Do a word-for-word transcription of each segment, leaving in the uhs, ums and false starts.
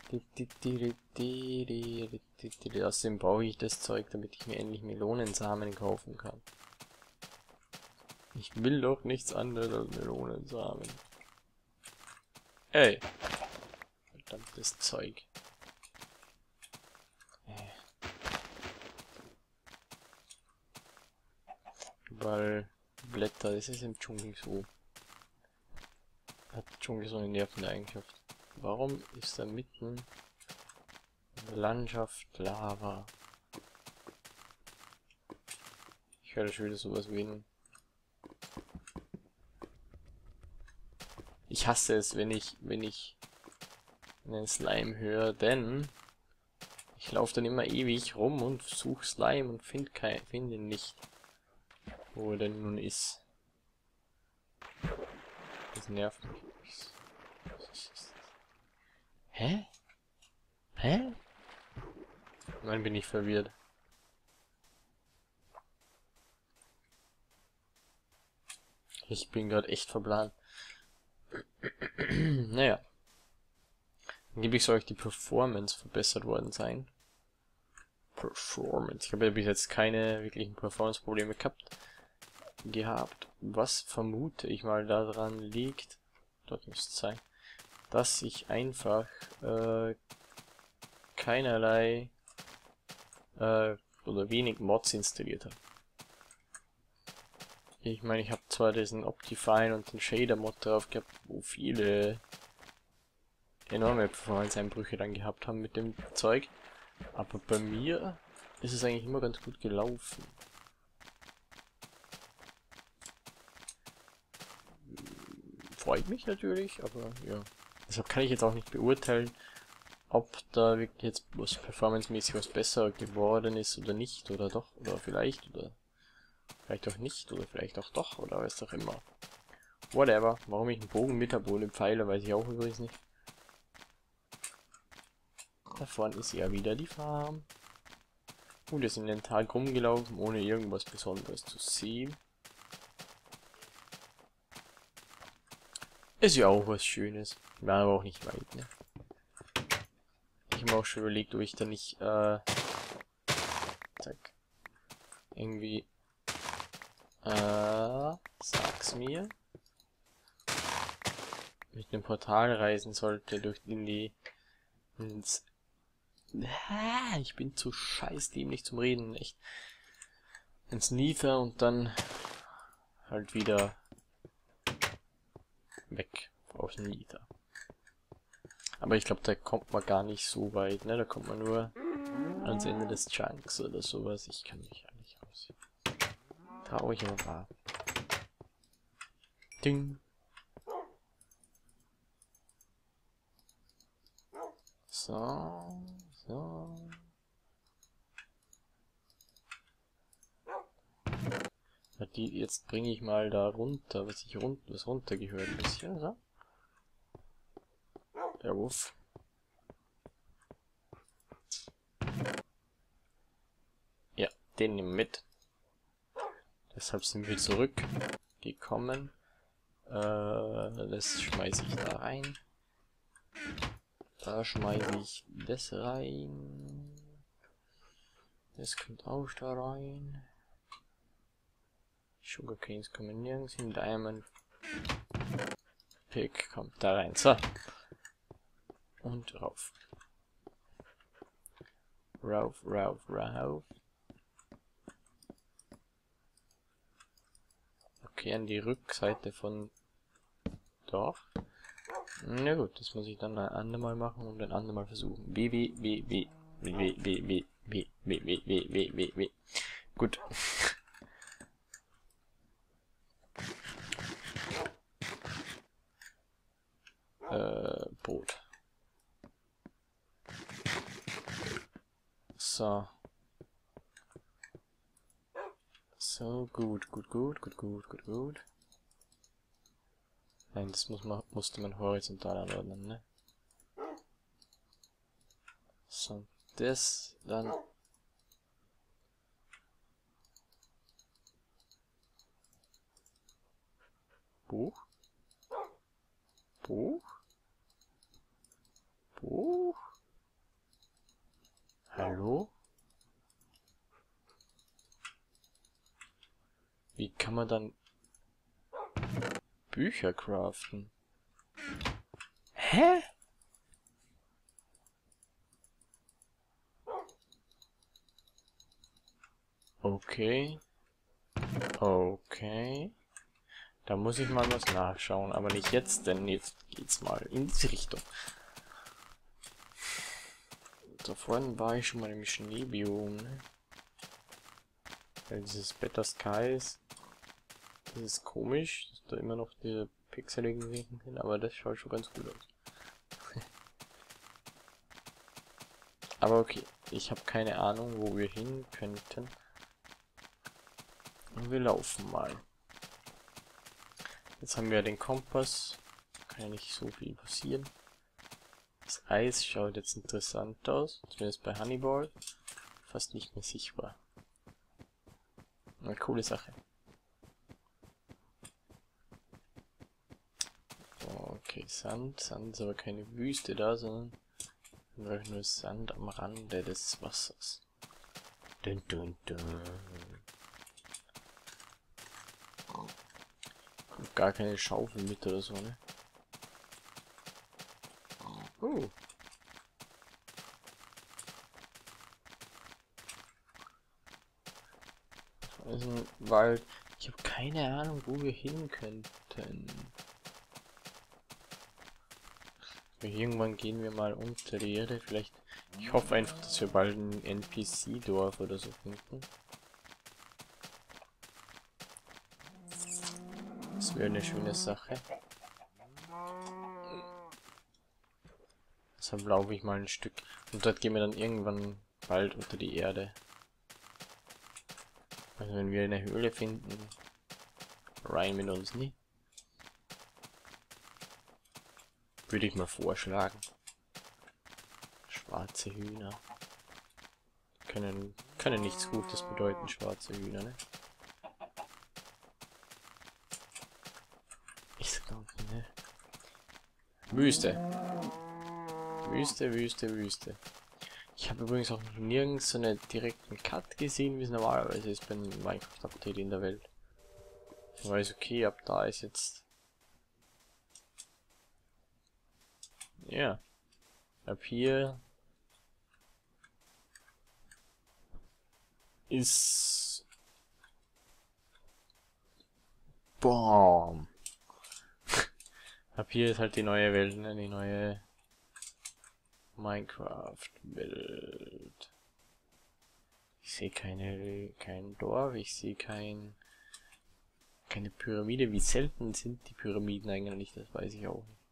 Außerdem brauche ich das Zeug, damit ich mir endlich Melonensamen kaufen kann. Ich will doch nichts anderes als Melonensamen. Ey! Verdammtes Zeug. Weil Blätter, das ist im Dschungel so. Hat der Dschungel so eine nervende Eigenschaft. Warum ist da mitten in der Landschaft Lava? Ich höre schon wieder sowas wie ein... Ich hasse es, wenn ich, wenn ich einen Slime höre, denn ich laufe dann immer ewig rum und suche Slime und finde kein, finde ihn nicht. Wo er denn nun ist. Das nervt mich. Hä? Hä? Nein, bin ich verwirrt. Ich bin gerade echt verbrannt. Naja. Angeblich soll euch die Performance verbessert worden sein. Performance. Ich habe ja bis jetzt keine wirklichen Performance-Probleme gehabt. gehabt. Was vermute ich mal daran liegt, dort müsste es sein, dass ich einfach äh, keinerlei äh, oder wenig Mods installiert habe. Ich meine, ich habe zwar diesen Optifine und den Shader Mod drauf gehabt, wo viele enorme Performance-Einbrüche dann gehabt haben mit dem Zeug, aber bei mir ist es eigentlich immer ganz gut gelaufen. Freut mich natürlich, aber ja. Deshalb kann ich jetzt auch nicht beurteilen, ob da wirklich jetzt was performancemäßig was besser geworden ist oder nicht, oder doch, oder vielleicht, oder vielleicht auch nicht, oder vielleicht auch doch, oder was auch immer. Whatever. Warum ich einen Bogen mit habe ohne Pfeile, weiß ich auch übrigens nicht. Da vorne ist ja wieder die Farm. Und wir sind in den Tag rumgelaufen, ohne irgendwas Besonderes zu sehen. Ist ja auch was Schönes. War aber auch nicht weit, ne? Ich habe mir auch schon überlegt, ob ich da nicht, äh, zack, irgendwie, äh, sag's mir, mit einem Portal reisen sollte, durch in die, ins, ah, ich bin zu scheiß dämlich zum Reden, echt, ins Nether und dann halt wieder weg aus dem Nether. Aber ich glaube, da kommt man gar nicht so weit, ne? Da kommt man nur ans Ende des Chunks oder sowas. Ich kann mich ja nicht aus. Traurig, aber wahr. Ding. So, so. Die, jetzt bringe ich mal da runter, was ich run was runtergehört ein bisschen, so. Der Wuff. Ja, den nehmen wir mit. Deshalb sind wir zurückgekommen. Äh, das schmeiße ich da rein. Da schmeiße ich das rein. Das kommt auch da rein. Sugarcanes kommen nirgends hin. Diamond Pick kommt da rein. So. Und rauf. Rauf, rauf, rauf. Okay, an die Rückseite von Dorf. Na gut, das muss ich dann ein andermal machen und ein andermal versuchen. B, B, B, B, B, B, B, B, B, B, B, B, B, B, B. Gut. Äh, Boot. So. So, gut, gut, gut, gut, gut, gut, gut. Nein, das muss man, musste man horizontal anordnen, ne? So, das dann. Buch? Buch? Buch? Hallo? Wie kann man dann Bücher craften? Hä? Okay. Okay. Da muss ich mal was nachschauen, aber nicht jetzt, denn jetzt geht's mal in diese Richtung. Da vorhin war ich schon mal im Schneebiom, ne? Weil dieses Better Skies, das ist komisch, dass da immer noch diese pixeligen Winken sind, aber das schaut schon ganz gut aus. Aber okay, ich habe keine Ahnung, wo wir hin könnten. Und wir laufen mal. Jetzt haben wir den Kompass. Kann ja nicht so viel passieren. Das Eis schaut jetzt interessant aus. Zumindest bei Honeyball. Fast nicht mehr sichtbar. Eine coole Sache. Okay, Sand. Sand ist aber keine Wüste da, sondern nur Sand am Rande des Wassers. Dun, dun, dun. Kommt gar keine Schaufel mit oder so, ne? Uh. Das ist ein Wald. Ich habe keine Ahnung, wo wir hin könnten. Irgendwann gehen wir mal unter die Erde. Vielleicht. Ich hoffe einfach, dass wir bald ein N P C-Dorf oder so finden. Das wäre eine schöne Sache. Deshalb laufe ich mal ein Stück. Und dort gehen wir dann irgendwann bald unter die Erde. Also wenn wir eine Höhle finden, rein mit uns nie. Würde ich mal vorschlagen. Schwarze Hühner. Können, können nichts Gutes bedeuten, schwarze Hühner, ne? Ich sag auch nicht, ne? Wüste. Wüste, Wüste, Wüste. Ich habe übrigens auch noch nirgends so einen direkten Cut gesehen, wie es normalerweise ist beim Minecraft-Update in der Welt. Ich weiß, okay, ab da ist jetzt... Ja. Ab hier... ist... Boom. Ab hier ist halt die neue Welt, ne? Die neue... Minecraft-Welt. Ich sehe keine, kein Dorf, ich sehe kein, keine Pyramide. Wie selten sind die Pyramiden eigentlich, das weiß ich auch nicht.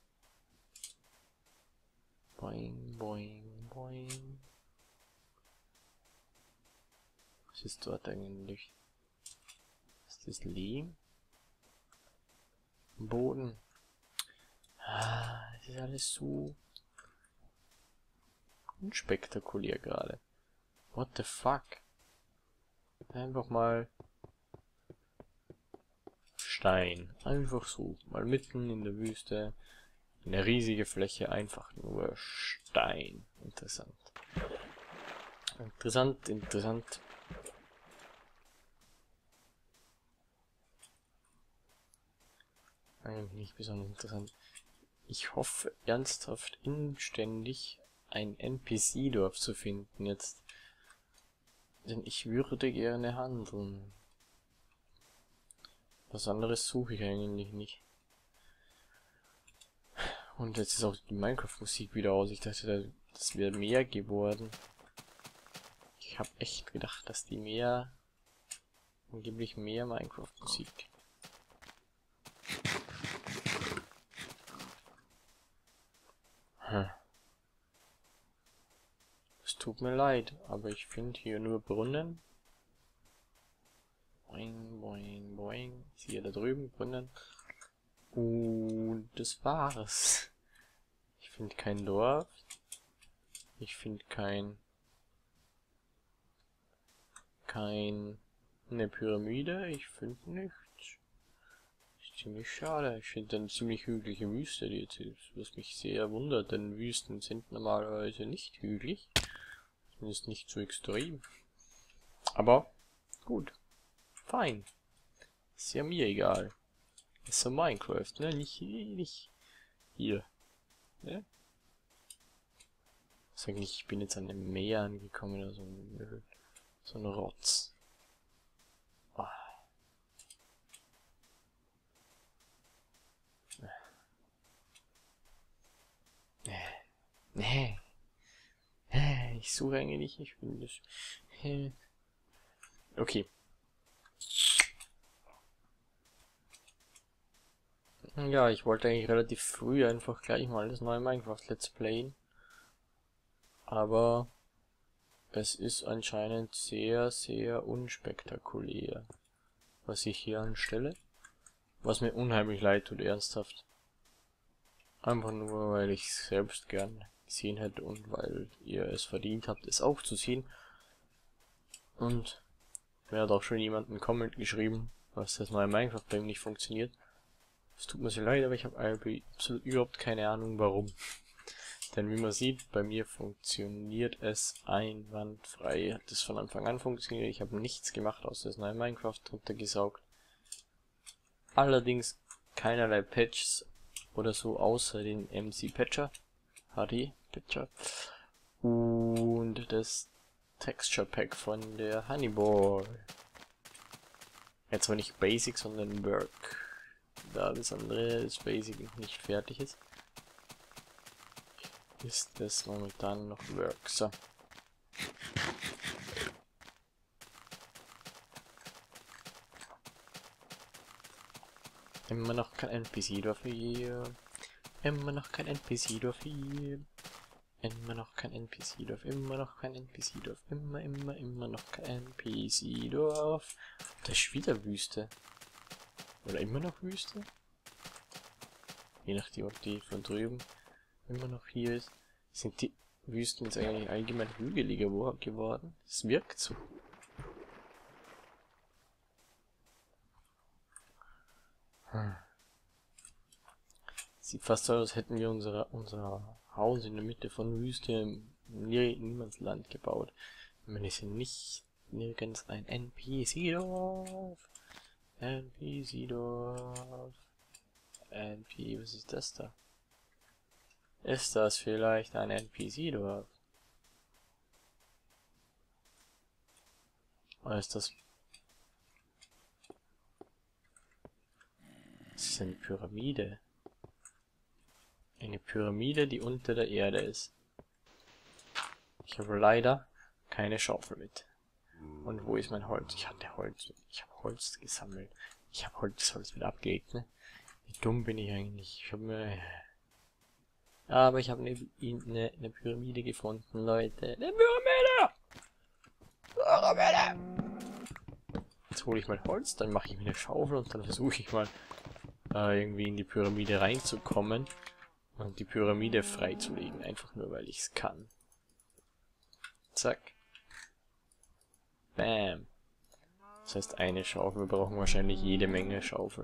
Boing, boing, boing. Was ist dort eigentlich? Ist das Lehm? Am Boden? Ah, das ist alles so unspektakulär gerade. What the fuck? Einfach mal Stein. Einfach so. Mal mitten in der Wüste. Eine riesige Fläche. Einfach nur Stein. Interessant. Interessant, interessant. Eigentlich nicht besonders interessant. Ich hoffe ernsthaft inständig ein N P C-Dorf zu finden jetzt. Denn ich würde gerne handeln. Was anderes suche ich eigentlich nicht. Und jetzt ist auch die Minecraft-Musik wieder aus. Ich dachte, das wäre mehr geworden. Ich habe echt gedacht, dass die mehr... angeblich mehr Minecraft-Musik. Hm. Es tut mir leid, aber ich finde hier nur Brunnen. Boing, boing, boing. Ich sehe da drüben Brunnen. Und das war's. Ich finde kein Dorf. Ich finde kein... kein... eine Pyramide. Ich finde nichts. Ist ziemlich schade. Ich finde eine ziemlich hügelige Wüste, die jetzt ist, was mich sehr wundert, denn Wüsten sind normalerweise nicht hügelig. Ist nicht so extrem. Aber gut. Fein. Ist ja mir egal. Ist ja Minecraft, ne? Nicht, nicht hier. Ne? Sag nicht, ich bin jetzt an dem Meer angekommen oder so ein Müll. So ein Rotz. Oh. Nee. Nee. Ich suche eigentlich nicht. Ich bin das. Okay. Ja, ich wollte eigentlich relativ früh einfach gleich mal das neue Minecraft Let's Playen. Aber es ist anscheinend sehr, sehr unspektakulär, was ich hier anstelle. Was mir unheimlich leid tut, ernsthaft. Einfach nur, weil ich es selbst gern gesehen hätte und weil ihr es verdient habt, es auch zu sehen. Und mir hat auch schon jemand einen Comment geschrieben, dass das neue Minecraft bei ihm nicht funktioniert. Es tut mir sehr leid, aber ich habe absolut überhaupt keine Ahnung warum. Denn wie man sieht, bei mir funktioniert es einwandfrei. Hat es von Anfang an funktioniert. Ich habe nichts gemacht, außer das neue Minecraft drunter gesaugt. Allerdings keinerlei Patches oder so, außer den M C Patcher. H D Patcher. Und das Texture Pack von der Honeyball. Jetzt zwar nicht Basic, sondern Work. Da das andere, das Basic, noch nicht fertig ist, ist das momentan noch Work. So. Immer noch kein N P C-Dorf hier. Immer noch kein N P C-Dorf hier. Immer noch kein N P C-Dorf. Immer noch kein N P C-Dorf. Immer, immer, immer noch kein N P C-Dorf. Da ist wieder Wüste. Oder immer noch Wüste? Je nachdem, ob die von drüben immer noch hier ist. Sind die Wüsten jetzt eigentlich allgemein hügeliger geworden? Es wirkt so. Hm. Sieht fast so aus, als hätten wir unser, unser Haus in der Mitte von Wüste im Niemandsland gebaut. Man ist ja nicht nirgends ein N P C-Dorf. N P C-Dorf. N P, was ist das da? Ist das vielleicht ein N P C-Dorf? Oder ist das... Das ist eine Pyramide. Eine Pyramide, die unter der Erde ist. Ich habe leider keine Schaufel mit. Und wo ist mein Holz? Ich hatte Holz. Ich habe Holz gesammelt. Ich habe Holz, das Holz wieder abgelegt, ne? Wie dumm bin ich eigentlich? Ich habe mir... Aber ich habe eine, eine, eine Pyramide gefunden, Leute. Eine Pyramide! Pyramide! Jetzt hole ich mein Holz, dann mache ich mir eine Schaufel und dann versuche ich mal äh, irgendwie in die Pyramide reinzukommen und die Pyramide freizulegen. Einfach nur, weil ich es kann. Zack. Bam. Das heißt eine Schaufel. Wir brauchen wahrscheinlich jede Menge Schaufel.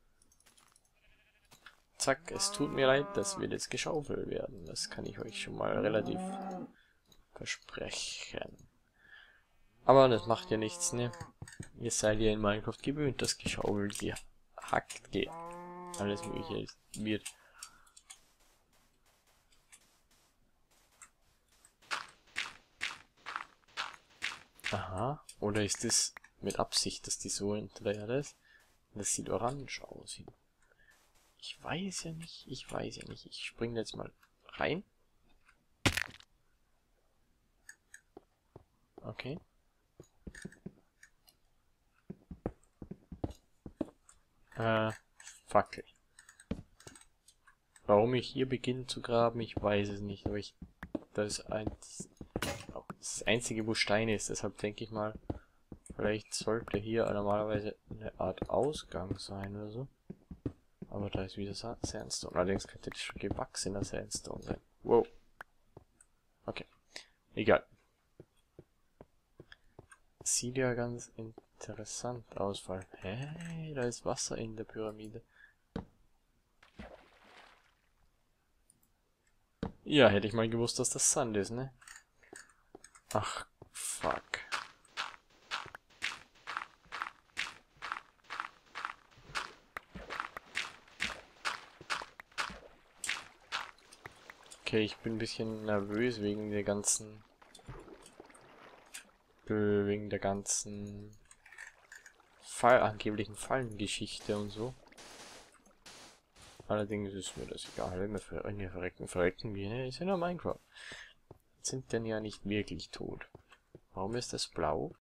Zack, es tut mir leid, das wird jetzt geschaufelt werden. Das kann ich euch schon mal relativ versprechen. Aber das macht ja nichts, ne? Ihr seid ja in Minecraft gewöhnt, dass geschaufelt, gehackt geht. Alles mögliche wird. Aha, oder ist das mit Absicht, dass die so hinter der Erde ist? Das sieht orange aus. Ich weiß ja nicht, ich weiß ja nicht. Ich springe jetzt mal rein. Okay. Äh, Fackel. Warum ich hier beginne zu graben, ich weiß es nicht, aber ich... Das ist ein, das Einzige, wo Steine ist, deshalb denke ich mal, vielleicht sollte hier normalerweise eine Art Ausgang sein oder so. Aber da ist wieder Sandstone. Allerdings könnte das schon gewachsener Sandstone sein. Wow. Okay. Egal. Sieht ja ganz interessant aus, weil... Hey, da ist Wasser in der Pyramide. Ja, hätte ich mal gewusst, dass das Sand ist, ne? Ach, fuck. Okay, ich bin ein bisschen nervös wegen der ganzen... wegen der ganzen... Fall, angeblichen Fallengeschichte und so. Allerdings ist mir das egal, wenn wir ver wir verrecken, verrecken wir, ne? Ist ja nur Minecraft. Sind denn ja nicht wirklich tot. Warum ist das blau?